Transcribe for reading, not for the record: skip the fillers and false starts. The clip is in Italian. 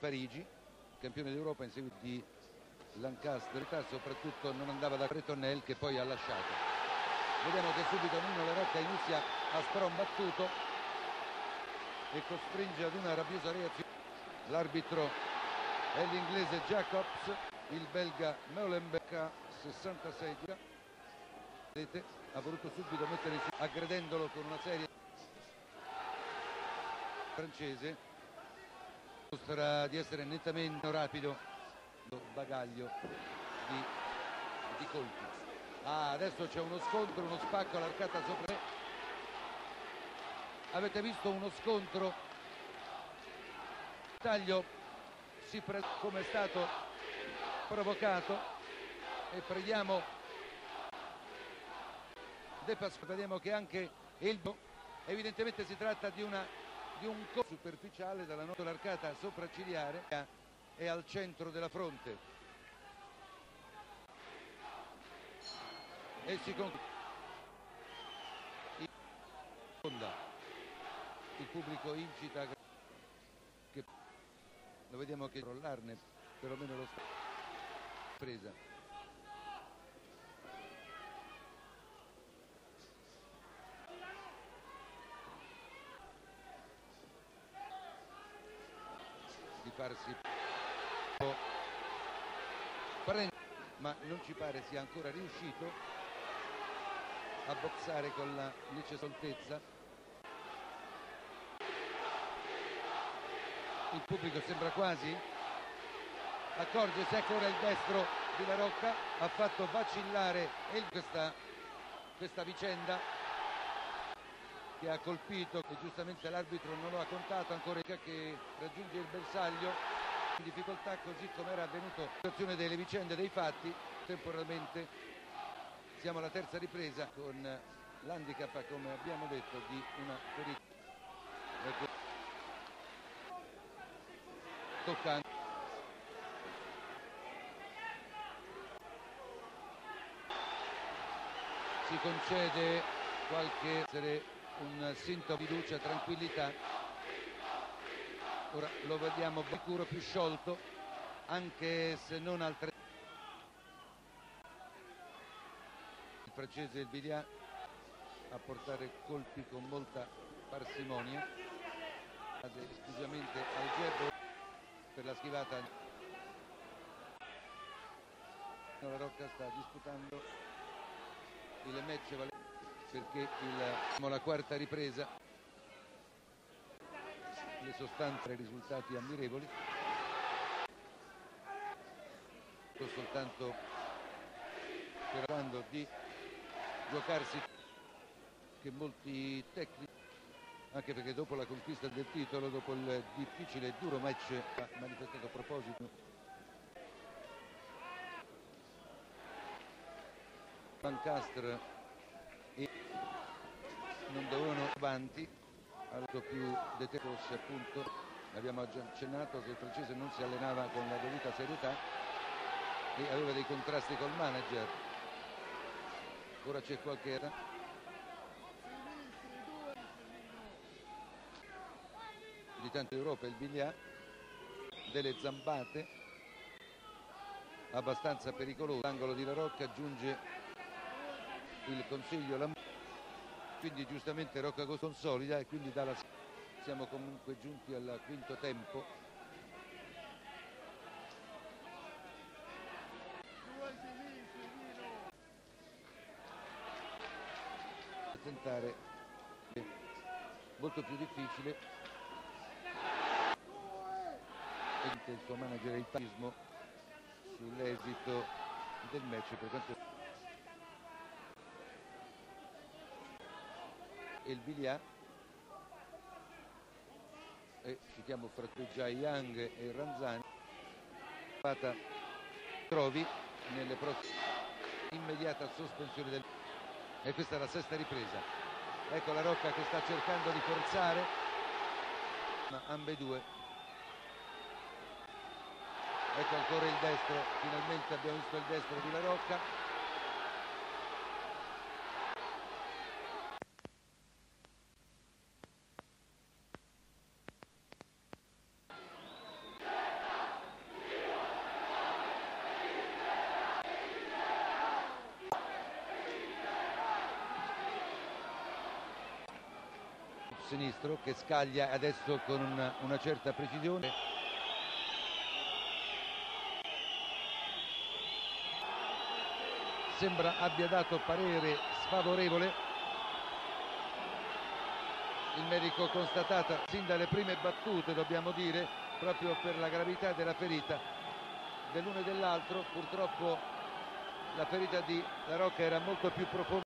Parigi, campione d'Europa in seguito di Lancaster, soprattutto non andava da Bretonel che poi ha lasciato. Vediamo che subito Nino La Rocca inizia a sprombattuto e costringe ad una rabbiosa reazione. L'arbitro è l'inglese Jacobs, il belga Meulenbeek a 66 di vedete, ha voluto subito mettere su, aggredendolo con una serie francese, mostra di essere nettamente rapido, bagaglio di colpi. Adesso c'è uno scontro, uno spacco all'arcata sopra. Avete visto uno scontro? Taglio come è stato provocato e preghiamo De Pasquale. Vediamo che anche evidentemente si tratta di un colpo superficiale dalla nota l'arcata sopraccigliare e al centro della fronte e si conclude. Il pubblico incita che lo vediamo che crollarne perlomeno lo presa. Di farsi prendere, ma non ci pare sia ancora riuscito a boxare con la necessaria altezza. Il pubblico sembra quasi accorgersi, ecco ora il destro di La Rocca ha fatto vacillare questa vicenda che ha colpito, e giustamente l'arbitro non lo ha contato ancora, che raggiunge il bersaglio in difficoltà, così come era avvenuto la situazione delle vicende dei fatti. Temporalmente siamo alla terza ripresa con l'handicap, come abbiamo detto, di una ferita. Ecco, toccando. Si concede un sintomo di fiducia, tranquillità. Ora lo vediamo sicuro, più sciolto, anche se non altrettanto. Il francese il Villiers a portare colpi con molta parsimonia, esclusivamente al jab per la schivata. La Rocca sta disputando il match perché la quarta ripresa, le sostanze, risultati ammirevoli, soltanto sperando di giocarsi che molti tecnici, anche perché dopo la conquista del titolo, dopo il difficile e duro match, ha manifestato a proposito Lancaster e non dovevano avanti allo più determinato, appunto abbiamo già accennato che il francese non si allenava con la dovuta serietà e aveva dei contrasti col manager. Ora c'è qualche di tante Europa, il Villiers, delle zambate abbastanza pericolose. L'angolo di La Rocca aggiunge il consiglio, quindi giustamente Rocca consolida e quindi siamo comunque giunti al quinto tempo. Tentare molto più difficile il suo manager il parismo sull'esito del match per quanto il Villiers e citiamo già Young e Ranzani trovi nelle prossime immediata sospensione del. E questa è la sesta ripresa. Ecco La Rocca che sta cercando di forzare, ma ambedue. Ecco ancora il destro, finalmente abbiamo visto il destro di La Rocca. sinistro che scaglia adesso con una certa precisione. Sembra abbia dato parere sfavorevole. Il medico constatata sin dalle prime battute, dobbiamo dire, proprio per la gravità della ferita dell'uno e dell'altro. Purtroppo la ferita di La Rocca era molto più profonda.